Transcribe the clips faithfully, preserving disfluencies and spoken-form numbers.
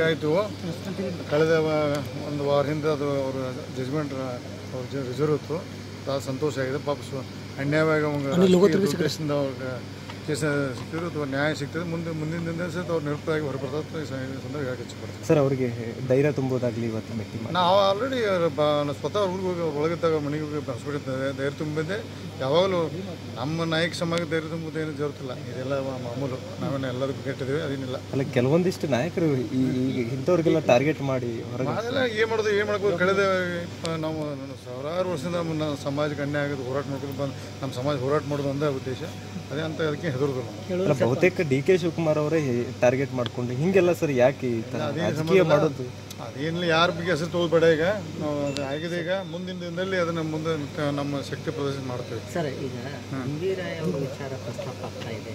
ಆಯಿತು. ಕಳೆದ ಒಂದು ವಾರ ಹಿಂದೆ ಅದು ಅವರು ಜಜ್ಮೆಂಟ್ ಅವ್ರ ರಿಸರ್ವ್ ಇತ್ತು. ಭಾಳ ಸಂತೋಷ ಆಗಿದೆ. ಪಾಪ ಸು ಅನ್ಯಾಯವಾಗಿ ಅವ್ರಿಗೆ ಅವ್ರಿಗೆ ಕೇಸ ಸಿಕ್ಕಿದ್ರು ಅಥವಾ ನ್ಯಾಯ ಸಿಗ್ತದೆ. ಮುಂದೆ ಮುಂದಿನ ದಿನ ಸಹಿತ ಅವ್ರು ನಿರಪರಾಗಿ ಹೊರಬರ್ತದೆ ಸಂದರ್ಭ ಹೇಳಕ್ಕೆ ಇಚ್ಛಪಡ್ತಾರೆ. ಸರ್ ಅವರಿಗೆ ಧೈರ್ಯ ತುಂಬೋದಾಗಲಿ ಇವತ್ತು ಭೇಟಿ ನಾವು ಆಲ್ರೆಡಿ ಸ್ವತಃ ಊರಿಗೆ ಹೋಗಿ ಒಳಗಿದ್ದಾಗ ಮನೆಗೆ ಹೋಗಿ ಹಾಸ್ಪಿಟಲ್ ಧೈರ್ಯ ತುಂಬಿದ್ದೆ. ಯಾವಾಗಲೂ ನಮ್ಮ ನಾಯಕ ಸಮಾಜ ಧೈರ್ಯ ತುಂಬುವುದು ಏನು ಜರುತ್ತಿಲ್ಲ. ಇದೆಲ್ಲ ಮಾಮೂಲು. ನಾವೇನು ಎಲ್ಲದಕ್ಕೂ ಕೆಟ್ಟಿದ್ದೀವಿ, ಅದೇನಿಲ್ಲ. ಅಲ್ಲ, ಕೆಲವೊಂದಿಷ್ಟು ನಾಯಕರು ಈಗ ಇಂಥವ್ರಿಗೆಲ್ಲ ಟಾರ್ಗೆಟ್ ಮಾಡಿ ಹೊರಗೆ ಅದೆಲ್ಲ ಏನು ಮಾಡೋದು ಏನು ಮಾಡ್ಬೋದು. ಕಳೆದ ನಾವು ಸಾವಿರಾರು ವರ್ಷದಿಂದ ನಮ್ಮ ಸಮಾಜಕ್ಕೆ ಅನ್ಯಾಯ ಆಗೋದು ಹೋರಾಟ ಮಾಡ್ಕೊಂಡು ಬಂದು ನಮ್ಮ ಸಮಾಜ ಹೋರಾಟ ಮಾಡೋದು ಒಂದೇ ಉದ್ದೇಶ. ಅದೇ ಅಂತ ಅದಕ್ಕೆ ಹೆದರೋದಿಲ್ಲ. ಬಹುತೇಕ ಡಿ ಕೆ ಶಿವಕುಮಾರ್ ಅವರೇ ಟಾರ್ಗೆಟ್ ಮಾಡ್ಕೊಂಡು ಹಿಂಗೆಲ್ಲ ಸರ್ ಯಾಕೆ ರಾಜಕೀಯ ಮಾಡೋದು? ಅದೇನಿಲ್ಲ, ಯಾರ ಬಗ್ಗೆ ಹೆಸರು ತಗೋಬೇಡ. ಈಗ ನಾವು ಅದು ಆಗಿದೆ. ಈಗ ಮುಂದಿನ ದಿನದಲ್ಲಿ ಅದನ್ನು ಮುಂದೆ ನಮ್ಮ ಶಕ್ತಿ ಪ್ರದರ್ಶನ ಮಾಡ್ತೇವೆ. ಸರ್, ಈಗ ಗಂಭೀರಾಯ ಅವರ ವಿಚಾರ ಪ್ರಸ್ತಾಪ ಆಗ್ತಾ ಇದೆ.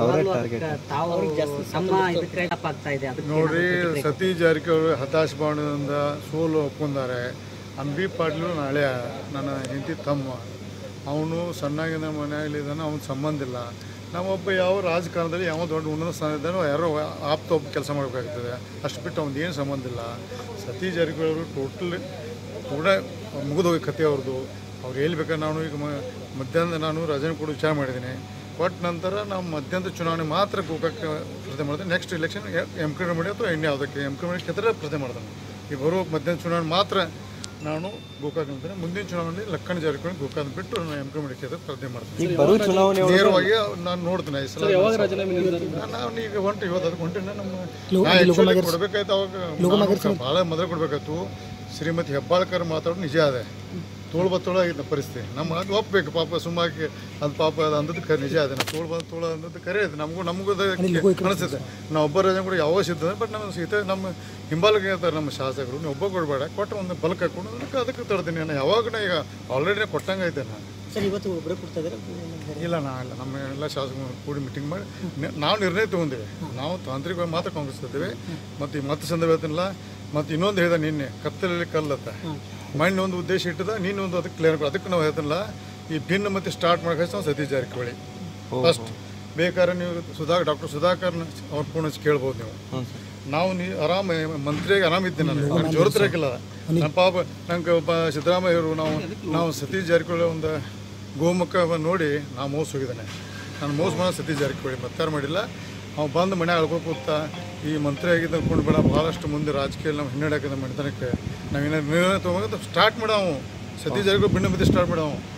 ನೋಡ್ರಿ, ಸತೀಶ್ ಜಾರಕಿಹೊಳಿ ಹತಾಶ ಭಾವನೆಯಿಂದ ಸೋಲು ಒಪ್ಕೊಂಡಾರೆ. ಅಂಬಿ ಪಾಟೀಲು ನಾಳೆ ನನ್ನ ಹೆಂಡತಿ ತಮ್ಮ, ಅವನು ಸಣ್ಣಾಗಿನ ಮನೆಯಲ್ಲಿದ್ದಾನೆ, ಅವನ ಸಂಬಂಧ ಇಲ್ಲ. ನಾವೊಬ್ಬ ಯಾವ ರಾಜಕಾರಣದಲ್ಲಿ ಯಾವ ದೊಡ್ಡ ಉನ್ನತ ಸ್ಥಾನದ್ದಾನೋ ಯಾರೋ ಆಪ್ತ ಒಬ್ಬ ಕೆಲಸ ಮಾಡಬೇಕಾಗ್ತದೆ. ಅಷ್ಟು ಬಿಟ್ಟು ಅವ್ನದ್ದು ಏನು ಸಂಬಂಧ ಇಲ್ಲ. ಸತೀಶ್ ಜಾರಕಿಹೊಳಿ ಅವರು ಟೋಟಲ್ ಕೂಡ ಮುಗಿದೋಗಿ ಕತೆ ಅವ್ರದ್ದು. ಅವ್ರು ಹೇಳ್ಬೇಕಾದ್ರೆ ನಾನು ಈಗ ಮಧ್ಯಾಹ್ನ ನಾನು ರಜೆ ಕೂಡ ವಿಚಾರ ಮಾಡಿದ್ದೀನಿ. ಕೊಟ್ಟ ನಂತರ ನಾವು ಮಧ್ಯಾಹ್ನದ ಚುನಾವಣೆ ಮಾತ್ರ ಗೋಕಾಕ್ಕೆ ಸ್ಪರ್ಧೆ ಮಾಡ್ತೇನೆ. ನೆಕ್ಸ್ಟ್ ಎಲೆಕ್ಷನ್ ಎಮ್ ಕೆ ಮಾಡಿ ಅಥವಾ ಎಣ್ಣೆ ಯಾವುದಕ್ಕೆ ಎಮ್ ಕೆ ಮಾಡಿ ಕ್ಷೇತ್ರ ಸ್ಪರ್ಧೆ ಮಾಡ್ತಾನೆ. ಈ ಬರೋ ಮಧ್ಯಾಹ್ನ ಚುನಾವಣೆ ಮಾತ್ರ ನಾನು ಗೋಕಾಕ್ ಅಂತಾನೆ. ಮುಂದಿನ ಚುನಾವಣೆ ಲಕ್ಕಣ ಜಾರಕಿಹೊಳಿ ಗೋಕಾಕ್ ಬಿಟ್ಟು ನಾನು ಎಂ ಕೆ ಮಾಡಿ ಕ್ಷೇತ್ರ ಸ್ಪರ್ಧೆ ಮಾಡ್ತೀನಿ. ನೇರವಾಗಿ ನಾನು ನೋಡ್ತೀನಿ. ಈ ಸಲ ನಾವು ಈಗ ಹೊಂಟು ಇವತ್ತು ಅದಕ್ಕೆ ಹೊಂಟಿನ ನಮ್ಮ ಕೊಡಬೇಕಾಯ್ತು. ಅವಾಗ ಭಾಳ ಮೊದಲು ಕೊಡಬೇಕಾಯ್ತು. ಶ್ರೀಮತಿ ಹೆಬ್ಬಾಳ್ಕರ್ ಮಾತಾಡೋದು ನಿಜ ಅದೇ. ತೋಳು ಬತ್ತೋಳ ಆಗಿದ್ದ ಪರಿಸ್ಥಿತಿ. ನಮ್ಮ ಅದು ಒಪ್ಪಬೇಕು. ಪಾಪ ಸುಮ್ಮಾಕಿ ಅದು ಪಾಪ ಅದು ಅಂದದ್ದು ಕರೆ ನಿಜ ಅದೇ. ನಾವು ತೋಳು ಬಂದು ತೋಳ ಅಂದದ್ದು ಕರೆ ಇದೆ. ನಮಗೂ ನಮಗೂ ಅನಿಸುತ್ತೆ. ನಾವು ಒಬ್ಬ ರಜೆ ಕೂಡ ಯಾವ ಸಿದ್ಧ. ಬಟ್ ನಮ್ಮ ಸೀತೆ ನಮ್ಮ ಹಿಂಬಾಲಕ್ಕೆ ಹೇಳ್ತಾರೆ ನಮ್ಮ ಶಾಸಕರು, ನೀವು ಒಬ್ಬ ಕೊಡಬೇಡ, ಕೊಟ್ಟು ಒಂದು ಬಲ್ಕ್ ಹಾಕೊಂಡು ಅದಕ್ಕೆ ಅದಕ್ಕೆ ತರ್ತೀನಿ. ನಾನು ಯಾವಾಗ ಈಗ ಆಲ್ರೆಡಿ ಕೊಟ್ಟಂಗೆ ಐತೆ. ನಾನು ಸರ್ ಇವತ್ತು ಒಬ್ಬರೇ ಕೊಡ್ತಾ ಇಲ್ಲ, ನಾ ಇಲ್ಲ. ನಮ್ಮ ಎಲ್ಲ ಶಾಸಕರು ಕೂಡಿ ಮೀಟಿಂಗ್ ಮಾಡಿ ನಾವು ನಿರ್ಣಯ ತೊಗೊಂಡಿವಿ. ನಾವು ತಾಂತ್ರಿಕವಾಗಿ ಮಾತ್ರ ಕಾಂಗ್ರೆಸ್ ಇರ್ತೀವಿ. ಮತ್ತು ಈ ಮತ್ತೆ ಸಂದರ್ಭ ಹೇಳ್ತೀನಿಲ್ಲ. ಮತ್ತು ಇನ್ನೊಂದು ಹೇಳಿದ ನಿನ್ನೆ ಕತ್ತಲಲ್ಲಿ ಕಲ್ಲತ್ತ ಮಣ್ಣು ಒಂದು ಉದ್ದೇಶ ಇಟ್ಟದ ನೀನು ಒಂದು ಅದಕ್ಕೆ ಕ್ಲಿಯರ್. ಅದಕ್ಕೆ ನಾವು ಹೇಳ್ತಿಲ್ಲ, ಈ ಭಿನ್ನ ಮತ್ತೆ ಸ್ಟಾರ್ಟ್ ಮಾಡೋಕೆ ನಾವು ಸತೀಶ್ ಜಾರಕಿಹೊಳಿ ಫಸ್ಟ್. ಬೇಕಾದ್ರೆ ನೀವು ಸುಧಾ ಡಾಕ್ಟರ್ ಸುಧಾಕರ್ನ ಅವ್ರ ಫೋನ್ ಕೇಳ್ಬೋದು ನೀವು. ನಾವು ನೀ ಆರಾಮ ಮಂತ್ರಿಯಾಗಿ ಆರಾಮಿದ್ದೀನಿ. ನಾನು ನಾನು ಜೋರತಿರಾಕಿಲ್ಲ. ನಮ್ಮ ಪಾಪ ನಂಗೆ ಒಬ್ಬ ಸಿದ್ದರಾಮಯ್ಯವರು ನಾವು ನಾವು ಸತೀಶ್ ಜಾರಕಿಹೊಳಿ ಒಂದು ಗೋಮುಖ ನೋಡಿ ನಾವು ಮೋಸ ಹೋಗಿದ್ದಾನೆ. ನಾನು ಮೋಸ ಮಾಡೋ ಸತೀಶ್ ಜಾರಕಿಹೊಳಿ ಮತ್ತಾರು ಮಾಡಿಲ್ಲ. ಅವ್ನು ಬಂದು ಮನೆ ಅಳ್ಕೊ ಕೂತ ಈ ಮಂತ್ರಿ ಆಗಿದ್ದ ಅಂದ್ಕೊಂಡು ಬೇಡ, ಭಾಳಷ್ಟು ಮುಂದೆ ರಾಜಕೀಯದಲ್ಲಿ ನಾವು ಹಿನ್ನಡೆ ಹಾಕಿದ ಮನೆತನಕ್ಕೆ ನಾವು ಏನಾದ್ರು ನಿರ್ಣಯ ತೊಗೊಂಡು ಸ್ಟಾರ್ಟ್ ಮಾಡಾವು. ಸತೀಶ್ ಜಾರಕಿಹೊಳಿ ಭಿನ್ನ ಮತ್ತೆ ಸ್ಟಾರ್ಟ್ ಮಾಡಾವು.